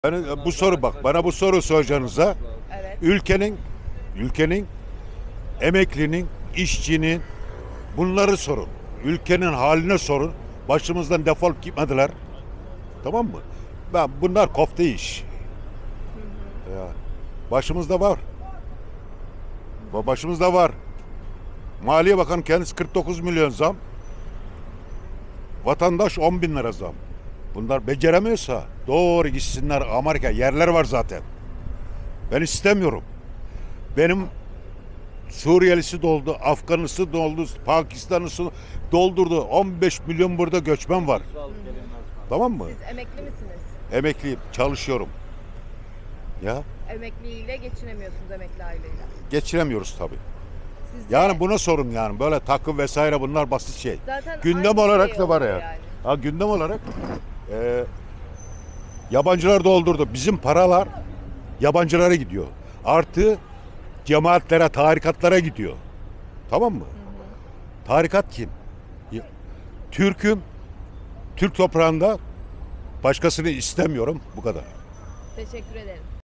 Yani bu soru bak bana bu soru soracağınıza Evet. ülkenin emeklinin, işçinin bunları sorun. Ülkenin haline sorun. Başımızdan defolup gitmediler. Tamam mı? Bunlar kofte iş. Ya, başımızda var. Başımızda var. Maliye Bakanı kendisi 49 milyon zam. Vatandaş 10 bin lira zam. Bunlar beceremiyorsa doğru gitsinler Amerika. Yerler var zaten. Ben istemiyorum. Benim Suriyelisi doldu, Afganlısı doldu, Pakistanlısı doldurdu. 15 milyon burada göçmen var. Tamam mı? Siz emekli misiniz? Emekliyim, çalışıyorum. Ya Emekliyle geçinemiyorsunuz, emekli aileyle. geçiremiyoruz tabii. Siz de Yani buna sorun yani. Böyle takım vesaire bunlar basit şey. zaten Gündem aynı olarak şey da var oluyor ya. yani. Ha, gündem olarak yabancılar doldurdu. Bizim paralar yabancılara gidiyor. Artı cemaatlere, tarikatlara gidiyor. Tamam mı? Tarikat kim? Ya- Türk'üm. Türk toprağında başkasını istemiyorum. Bu kadar. Teşekkür ederim.